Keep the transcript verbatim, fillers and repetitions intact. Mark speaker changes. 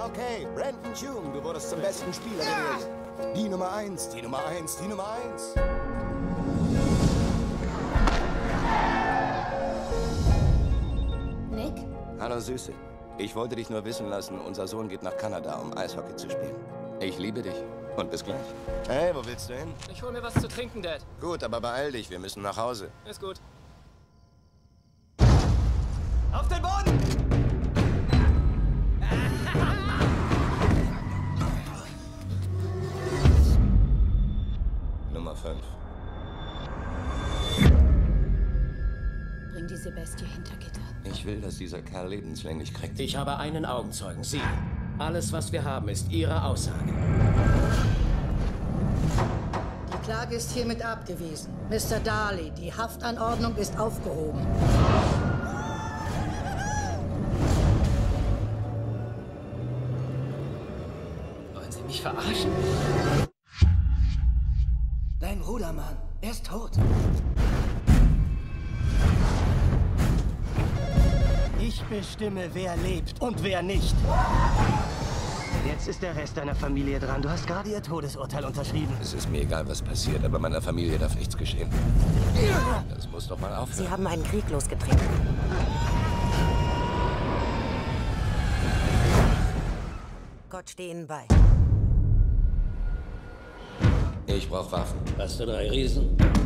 Speaker 1: Okay, Brandon Hume, du wurdest zum besten Spieler gewählt. Die Nummer eins, die Nummer eins, die Nummer eins.
Speaker 2: Nick?
Speaker 1: Hallo Süße. Ich wollte dich nur wissen lassen, unser Sohn geht nach Kanada, um Eishockey zu spielen. Ich liebe dich. Und bis gleich. Hey, wo willst du hin?
Speaker 3: Ich hol mir was zu trinken, Dad.
Speaker 1: Gut, aber beeil dich, wir müssen nach Hause.
Speaker 3: Ist gut.
Speaker 4: Auf den Boden!
Speaker 1: Nummer fünf.
Speaker 2: Bring diese Bestie hinter Gitter.
Speaker 1: Ich will, dass dieser Kerl lebenslänglich kriegt.
Speaker 5: Ich habe einen Augenzeugen, Sie. Alles, was wir haben, ist Ihre Aussage.
Speaker 6: Die Klage ist hiermit abgewiesen. Mister Darley, die Haftanordnung ist aufgehoben.
Speaker 5: Wollen Sie mich verarschen?
Speaker 4: Dein Bruder, Mann. Er ist tot.
Speaker 7: Ich bestimme, wer lebt und wer nicht. Jetzt ist der Rest deiner Familie dran. Du hast gerade ihr Todesurteil unterschrieben.
Speaker 1: Es ist mir egal, was passiert, aber meiner Familie darf nichts geschehen. Das muss doch mal aufhören.
Speaker 8: Sie haben einen Krieg losgetreten. Gott stehe Ihnen bei.
Speaker 1: Ich brauche Waffen.
Speaker 5: Hast du drei Riesen?